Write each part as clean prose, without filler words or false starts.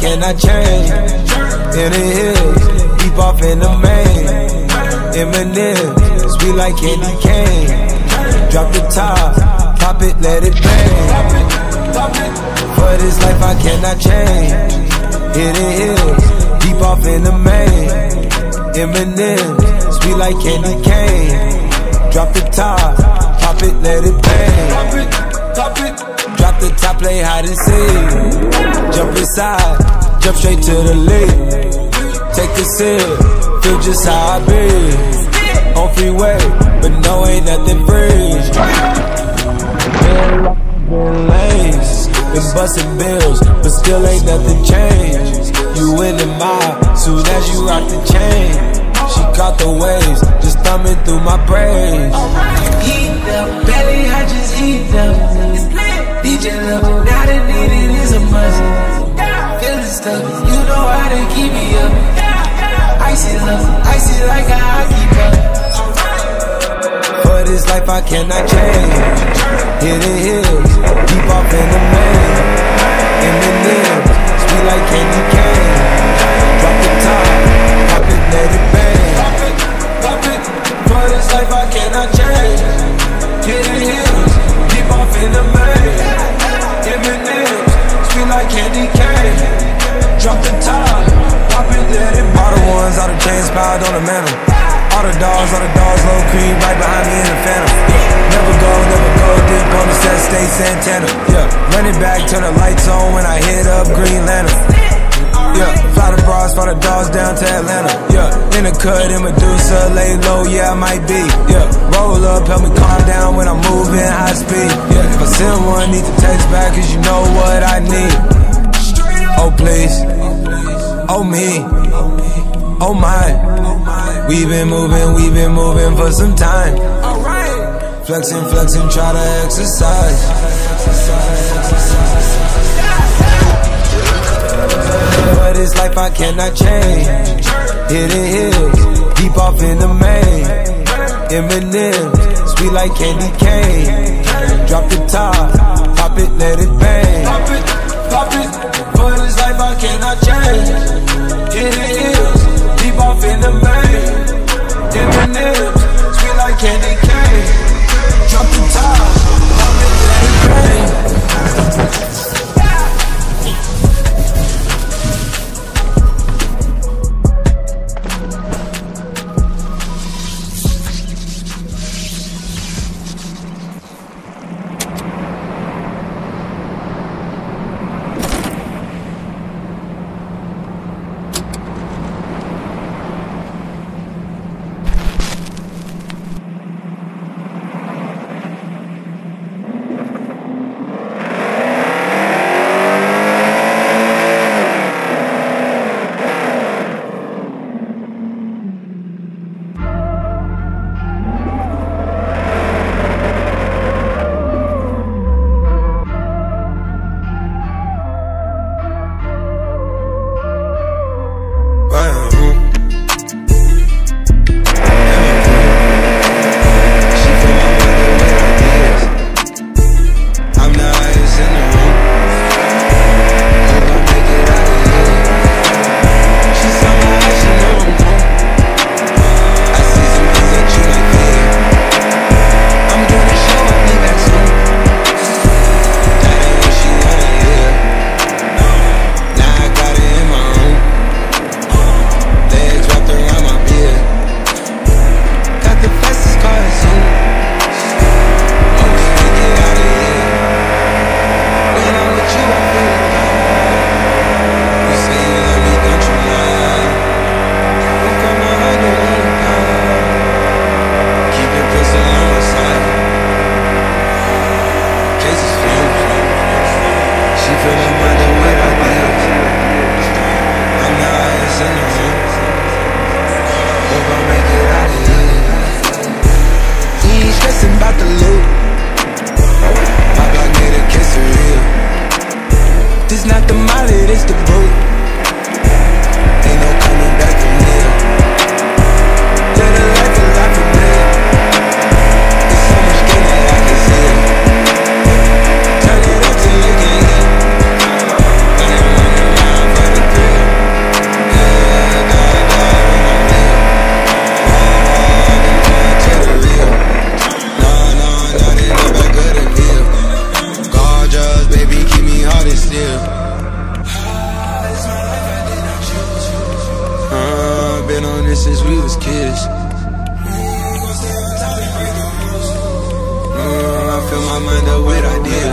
cannot change. In the hills, deep off in the main. Eminem, sweet like candy cane. Drop the top, pop it, let it bang. For this life I cannot change. In the hills, deep off in the main. Eminem, sweet like candy cane. Drop the top, pop it, let it bang. Drop the top, play hide and seek. Jump inside, jump straight to the lead. Take a sip, feel just how I be. On freeway, but no, ain't nothing free. Been lanes, been busting bills, but still ain't nothing changed. You in the mob, soon as you rock the chain. She caught the waves, just thumbing through my brains. Heat up, belly, I just heat up. DJ level, now the needed is a must. Feeling stuck, you know how to keep me up. Icy love, icy like a hockey puck. For this life I cannot change. Hit the hills, deep off in the main. Eminem, sweet like candy cane. Drop the top, pop it, let it bang. For this life I cannot change. Hit the hills, deep off in the main. Eminem, sweet like candy cane. Drop the top, pop it, let it bang. All the ones, all the chains piled on the mantle. All the dogs, low cream, right behind me in the phantom. Never go, dip on the set, stay Santana. Run it back, turn the lights on when I hit up Green Lantern. Fly the bras, fly the dogs down to Atlanta. In the cut, in Medusa, lay low, I might be. Roll up, help me calm down when I'm moving high speed. If I send one, need to text back, cause you know what I need. Oh please, oh me, oh my. We've been moving for some time. Flexing, try to exercise. For this life I cannot change. Hit the hills, deep off in the main. Eminem, sweet like candy cane. Drop the top, pop it, let it bang. Pop it, for this life I cannot change. Hit the hills, deep off in the main. Eminem, sweet like candy cane. Drop the top, pop it, let it bang.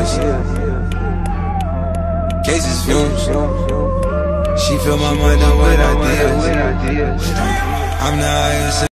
years. Cases fumes. She fill my mind up with ideas. I'm the highest.